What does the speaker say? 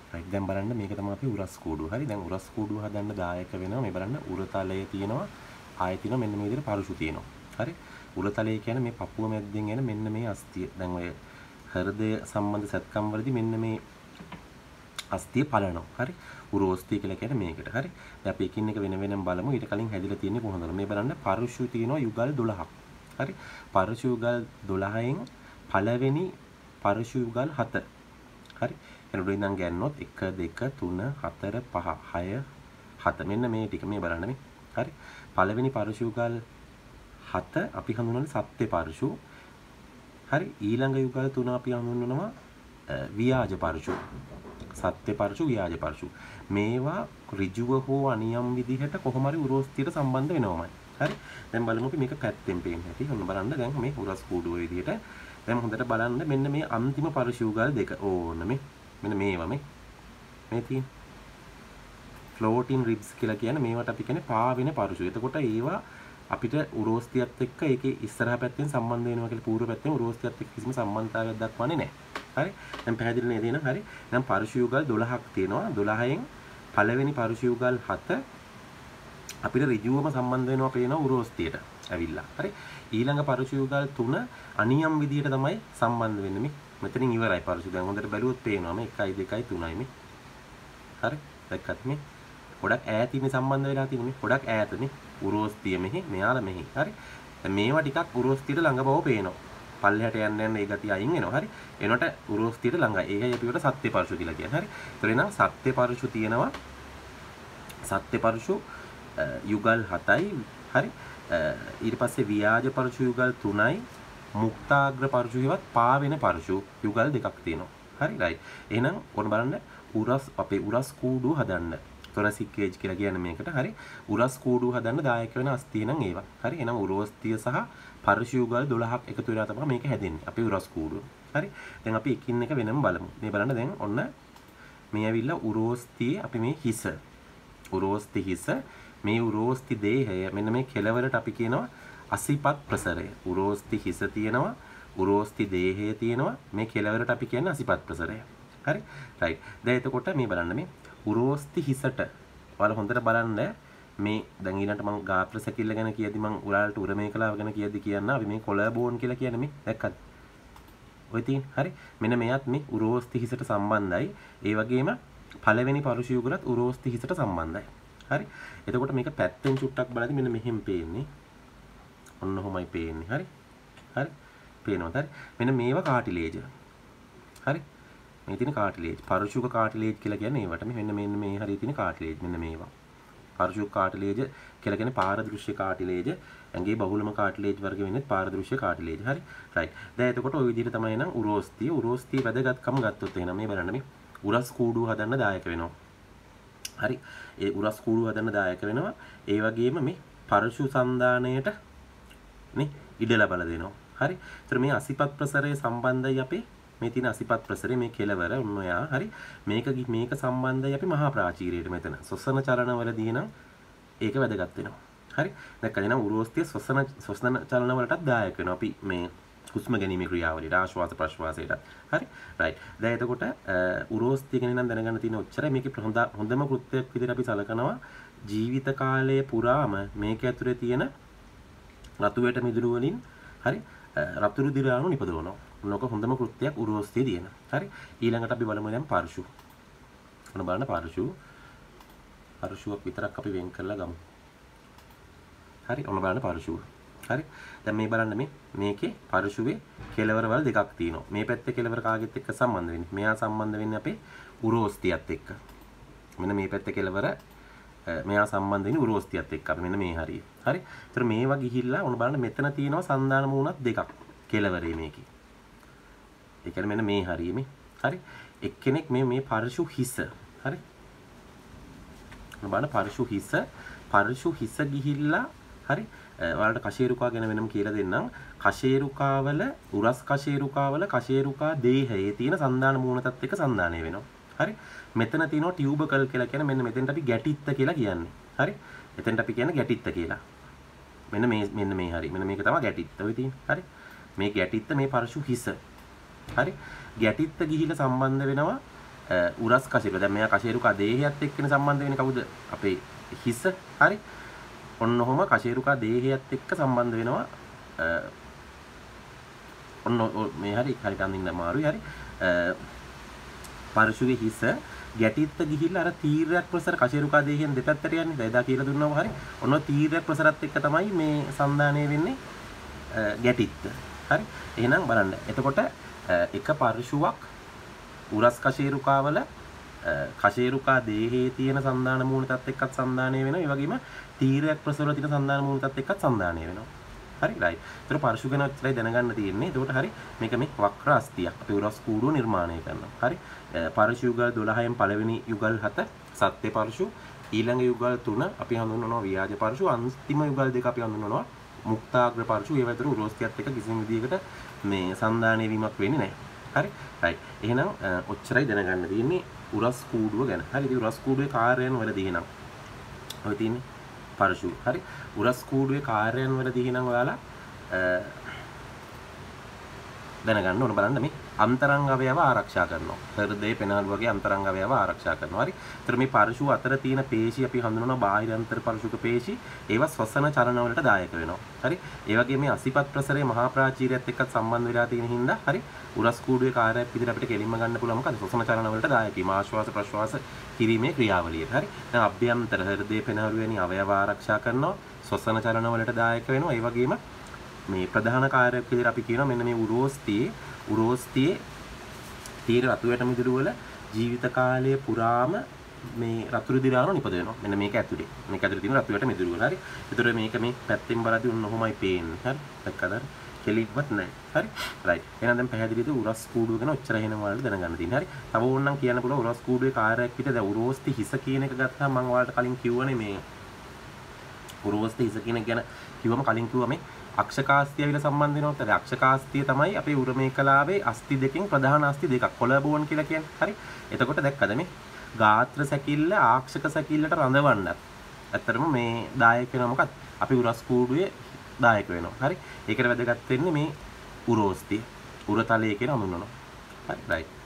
Right දැන් බලන්න මේක තමයි අපි උරස් කූඩුව. හරි දැන් උරස් කූඩුව හදන්න දායක වෙනවා මේ බලන්න උරතලයේ තියෙනවා ආයෙ තියෙනවා මෙන්න මේ විදිහට පරුෂු තියෙනවා. හරි උරතලය කියන්නේ මේ පපුව මැද්දෙන් එන මෙන්න මේ අස්තිය. දැන් ඔය හෘදය සම්බන්ධ සැත්කම් වලදී මෙන්න මේ අස්තිය පලනවා. හරි උරෝස්තිය කියලා කියන්නේ මේකට. හරි දැන් අපි එකින් එක වෙන වෙනම බලමු. ඊට කලින් හැදිලා තියෙන්නේ කොහොමද? මේ බලන්න පරුෂු තියෙනවා යුගල් 12ක්. හරි පරුෂු යුගල් 12න් පළවෙනි පරුෂු යුගල් 7. හරි එනකොට ඉඳන් ගන්නොත් 1 2 3 4 5 6 7 මෙන්න මේ ටික මේ බලන්න මේ. හරි පළවෙනි පරුෂු යුගල් 7 අපි හඳුන්වන්නේ සත්‍ය පරුෂු. හරි ඊළඟ යුගල් 3 අපි හඳුන්වනවා ව්‍යාජ පරුෂු. සත්‍ය පරුෂු ව්‍යාජ පරුෂු. මේවා ඍජුව හෝ අනියම් විදිහට කොහොම හරි උරෝස්තියට සම්බන්ධ වෙනවමයි. හරි දැන් බලමු අපි මේක පැත්තෙන් පේන්න ඇති. ඔන්න බලන්න දැන් මේ උරස් කූඩුව විදිහට දැන් හොඳට බලන්න මෙන්න මේ අන්තිම පරුෂු යුගල් දෙක. ඕන්න මේ මෙන්න මේවා මේ තියෙන ෆ්ලෝටින් රිබ්ස් කියලා කියන්නේ මේවට අපි කියන්නේ පාවෙන පරුෂු. එතකොට ඒවා අපිට උරෝස්තියත් එක්ක ඒකේ ඉස්සරහ පැත්තෙන් සම්බන්ධ වෙනවා කියලා පූර්ව පැත්තෙන් උරෝස්තියත් එක්ක කිසිම සම්බන්ධතාවයක් දක්වන්නේ නැහැ. හරි දැන් පැහැදිලි නේද එහෙනම්? හරි දැන් පරුෂු යුගල් 12ක් තියෙනවා. 12න් පළවෙනි පරුෂු යුගල් 7 අපිට ඍජුවම සම්බන්ධ වෙනවා පේනවා උරෝස්තියට ඇවිල්ලා. හරි ඊළඟ පරුෂු යුගල් 3 අනියම් විදියට තමයි සම්බන්ධ වෙන්නේ මේ. මෙතනින් ඉවරයි පරුෂු. දැන් හොඳට බැලුවොත් පේනවා මේ 1 2 3යි මේ. හරි දැක්කත් මේ ගොඩක් ඈතින් සම්බන්ධ වෙලා තියෙන්නේ. ගොඩක් ඈත මේ උරෝස්තිය මෙහි මෙයාලා මෙහි. හරි දැන් මේවා ටිකක් උරෝස්තියට ළඟ බව පේනවා. පල්ලෙහාට යන්න යන්න ඒ ගතිය අයින් වෙනවා. හරි එනකොට උරෝස්තියට ළඟයි. ඒකයි අපි උඩ සත්‍ය පරුෂු කියලා කියන්නේ. හරි ඒතර එනවා සත්‍ය පරුෂු තියෙනවා. සත්‍ය පරුෂු යුගල් 7යි. හරි ඊට පස්සේ ව්‍යාජ පරුෂු යුගල් 3යි. මුක්තාග්‍ර පරුෂු හිවත් පාවෙන පරුෂු යුගල් දෙකක් තියෙනවා. හරි රයිට් එහෙනම් ඔන්න බලන්න උරස් අපේ උරස් කූඩුව හදන්න තොරසික් කේජ් කියලා කියන්නේ මේකට. හරි උරස් කූඩුව හදන්න දායක වෙන අස්තිය නම් ඒවා. හරි එහෙනම් උරෝස්තිය සහ පරුෂු යුගල් 12ක් එකතු වෙලා තමයි මේක හැදෙන්නේ අපේ උරස් කූඩුව. හරි දැන් අපි එකින් එක වෙනම බලමු. මේ බලන්න දැන් ඔන්න මේ ඇවිල්ලා උරෝස්තියේ අපි මේ හිස උරෝස්ති හිස මේ උරෝස්ති දේහය මෙන්න මේ කෙලවරට අපි කියනවා අසිපත් ප්‍රසරය. උරෝස්ති හිස තියෙනවා උරෝස්ති දේහය තියෙනවා මේ කෙලවරට අපි කියන්නේ අසිපත් ප්‍රසරය. හරි රයිට් දැන් එතකොට මේ බලන්න මේ උරෝස්ති හිසට ඔයාලා හොඳට බලන්න මේ දැන් ඊළඟට මම ගාත්‍ර සැකිල්ල ගැන කියද්දි මම උරාලට උරමේ කලාව ගැන කියද්දි කියන්න අපි මේ කොලබෝන් කියලා කියන්නේ මේ දැක්කද ඔය තියෙන හරි මෙන්න මෙයත් මේ උරෝස්ති හිසට සම්බන්ධයි ඒ වගේම පළවෙනි පරුෂ යුගලත් උරෝස්ති හිසට සම්බන්ධයි හරි එතකොට මේක පැත්තෙන් චුට්ටක් බලද්දි මෙන්න මෙහෙම පේන්නේ ඔන්න ඔහොමයි පේන්නේ හරි හරි පේනවද හරි මෙන්න මේවා කාටිලේජ් හරි මේ තියෙන කාටිලේජ් පරුෂුක කාටිලේජ් කියලා කියන්නේ ඒවට මෙන්න මේ හරිය තියෙන කාටිලේජ් මෙන්න මේවා පරුෂුක කාටිලේජ් කියලා කියන්නේ පාරදෘශ්‍ය කාටිලේජ් ඇඟේ බහුලම කාටිලේජ් වර්ග වෙන්නේ පාරදෘශ්‍ය කාටිලේජ් හරි රයිට් දැන් එතකොට ওই විදිහට තමයි නම් උරෝස්තිය වැදගත්කම ගත්තොත් එහෙනම් මේ බලන්න මේ උරස් කූඩුව හදන්න දායක වෙනවා හරි ඒ උරස් කූඩුව හදන්න දායක වෙනවා ඒ වගේම මේ පරුෂු සංදානයට නේ ඉඩ ලබා දෙනවා හරි ඒතර මේ අසිපත් ප්‍රසරයේ සම්බන්ධයි අපේ මේ තියෙන අසිපත් ප්‍රසරය මේ කෙලවර ඔන්නයා හරි මේක සම්බන්ධයි අපි මහා ප්‍රාචීරයට මෙතන ශ්වසන චලන වලදී නම් ඒක වැදගත් වෙනවා හරි දැක්කද නම් උරෝස්තිය ශ්වසන චලන වලටත් දායක වෙනවා අපි මේ හුස්ම ගැනීමේ ක්‍රියාවලියට ආශ්වාස ප්‍රශ්වාසයට හරි රයිට් දැන් එතකොට උරෝස්තිය ගැන නම් දැනගන්න තියෙන ඔච්චරයි මේකේ හොඳම කෘත්‍යයක් විදිහට අපි සලකනවා ජීවිත කාලය පුරාම මේක ඇතුලේ තියෙන රතු වැට මිදුළු වලින් හරි රතුරු දිරාණු නිපදවනවා මොනක හොඳම කෘත්‍යයක් උරෝස්තිය දින. හරි. ඊළඟට අපි බලමු දැන් පරුෂු. ඔන්න බලන්න පරුෂුවක් විතරක් අපි වෙන් කරලා ගමු. හරි. ඔන්න බලන්න පරුෂුව. හරි. දැන් මේ බලන්න මේකේ පරුෂුවේ කෙලවරවල් දෙකක් තියෙනවා. මේ පැත්තේ කෙලවර කාගෙත් එක්ක සම්බන්ධ වෙන්නේ. මෙයා සම්බන්ධ වෙන්නේ අපේ උරෝස්තියත් එක්ක. මෙන්න මේ පැත්තේ කෙලවර මෙයා සම්බන්ධ වෙන්නේ උරෝස්තියත් එක්ක. මෙන්න මේ හරිය. හරි. ඒතර මේවා ගිහිල්ලා ඔන්න බලන්න මෙතන තියෙනවා සංදාන මූණක් දෙකක්. කෙලවරේ මේකේ. ඒ කියන්නේ මෙන්න මේ හරිය මේ. හරි. එක්කෙනෙක් මේ පරුෂු හිස. හරි. බලන්න පරුෂු හිස ගිහිල්ලා හරි. ඔයාලට කශේරුකා ගැන වෙනම කියලා දෙන්නම්. කශේරුකාවල උරස් කශේරුකා දේහයේ තියෙන සංදාන මූණතත් එක්ක සංදානය වෙනවා. හරි. මෙතන තියෙනවා ටියුබකල් කියලා කියන මෙන්න මෙතෙන්ට අපි ගැටිත්ත කියලා කියන්නේ. හරි. එතෙන්ට අපි කියන්නේ ගැටිත්ත කියලා. මෙන්න මේ හරි. මෙන්න මේක තමයි ගැටිත්ත. ඔය තියෙන්නේ. හරි. මේ ගැටිත්ත මේ පරුෂු හිස. හරි ගැටිත්ත ගිහිලා සම්බන්ධ වෙනවා උරස් කශේරුක. දැන් මෙයා කශේරුකා දේහයත් එක්කනේ සම්බන්ධ වෙන්නේ කවුද? අපේ හිස. හරි. ඔන්න ඔහොම කශේරුකා දේහයත් එක්ක සම්බන්ධ වෙනවා. ඔන්න මේ හරි අඳින්න අමාරුයි. හරි. පරශුවේ හිස ගැටිත්ත ගිහිල්ලා අර තීරයක් ප්‍රසර කශේරුකා දේහයෙන් දෙපැත්තට යන්නේ. එදා කියලා දුන්නාම හරි. ඔන්න තීරයක් ප්‍රසරත් එක්ක තමයි මේ සන්දානය වෙන්නේ ගැටිත්ත. හරි. එහෙනම් බලන්න. එතකොට එක පරශුවක් උරස් කශේරුකාවල කශේරුකා දේහයේ තියෙන සන්දාන මූලිකත් එක්කත් සන්දානය වෙනවා. ඒ වගේම තීරයක් ප්‍රසවල තියෙන සන්දාන මූලිකත් එක්කත් සන්දානය වෙනවා. හරි රයිට්. ඒතර පරශු ගැන ඔච්චරයි දැනගන්න තියෙන්නේ. එතකොට හරි මේක මේ වක්‍ර අස්තියක්. අපි උරස් කූඩුව නිර්මාණය කරනවා. හරි. පරශු යුගල් 12න් පළවෙනි යුගල් 7 සත්‍ය පරශු, ඊළඟ යුගල් 3 අපි හඳුන්වනවා ව්‍යාජ පරශු, අන්තිම යුගල් 2 අපි හඳුන්වනවා මුක්තාග්‍ර පරශු. ඒ වතර උරෝස්තියත් එක්ක කිසිම විදිහකට මේ සන්දානය වීමක් වෙන්නේ නැහැ. හරි රයිට්. එහෙනම් ඔච්චරයි දැනගන්න තියෙන්නේ උරස් කූඩුව ගැන. හරි. ඉතින් උරස් කූඩුවේ කාර්යයන් වලදී එහෙනම් ඔය තියෙන්නේ පරශු. හරි. උරස් කූඩුවේ කාර්යයන් වලදී එහෙනම් ඔයාලා දැනගන්න ඕන. බලන්න මේ අන්තරංග අවයව ආරක්ෂා කරනවා. හෘදේ පෙනාලු වගේ අන්තරංග අවයව ආරක්ෂා කරනවා. හරි. ඒතර මේ පරශු අතර තියෙන පේශි අපි හඳුනනවා බාහිර අන්තර පරශුක පේශි. ඒවා ශ්වසන චලන වලට දායක වෙනවා. හරි. ඒ වගේ මේ අසිපත් ප්‍රසරයේ මහා ප්‍රාචීරයත් එක්ක සම්බන්ධ වෙලා තියෙන හින්දා හරි උරස් කූඩුවේ කාර්යයක් විදිහට අපිට කෙලින්ම ගන්න පුළුවන්. මොකද ශ්වසන චලන වලට දායකයි. ආශ්වාස ප්‍රශ්වාස කිරීමේ ක්‍රියාවලියට. හරි. දැන් අභ්‍යන්තර හෘදේ පෙනාලු වැනි අවයව ආරක්ෂා කරනවා. ශ්වසන චලන වලට දායක වෙනවා. ඒ වගේම මේ ප්‍රධාන කාර්යයක් විදිහට අපි කියනවා මෙන්න මේ උරෝස්තියේ තීර රතු වැට මිදුළු වල ජීවිත කාලය පුරාම මේ රතු රුධිරාණු නිපද වෙනවා. මෙන්න මේක ඇතුලේ. මේක ඇතුලේ තියෙන රතු වැට මිදුළු වල. හරි. ඒතර මේක මේ පැත්තෙන් බලද්දී උන් ඔහොමයි පේන්නේ. හරි. දැක්කද? කෙලින්වත් නැහැ. හරි. රයිට්. එහෙනම් දැන් පැහැදිලිද උරස් කූඩුව ගැන ඔච්චර එහෙනම් ඔයාලට දැනගන්න තියෙන්නේ. හරි. තව ඕනනම් කියන්න පුළුවන් උරස් කූඩුවේ කාර්යයක් විතර දැන් උරෝස්ති හිස කියන එක ගත්තාම මම ඔයාලට කලින් කිව්වනේ මේ උරෝස්ති හිස කියන එක ගැන කලින් කිව්වා මේ අක්ෂකාස්තිය විල සම්බන්ධ වෙනවා. ඒතර අක්ෂකාස්තිය තමයි අපේ උර මේකලාවේ අස්ති දෙකෙන් ප්‍රධාන අස්ති දෙකක්. කොලබෝන් කියලා කියන්නේ. හරි. එතකොට දැක්කද මේ ගාත්‍ර සැකිල්ල ආක්ෂක සැකිල්ලට රඳවන්නත්. ඇත්තටම මේ දායක වෙනවා මොකක්ද? අපි උරස් කූඩුවේ දායක වෙනවා. හරි. ඒකට වැදගත් වෙන්නේ මේ උරෝස්තිය. උරතලයේ කියන හඳුන්වනවා. හරි. රයිට්.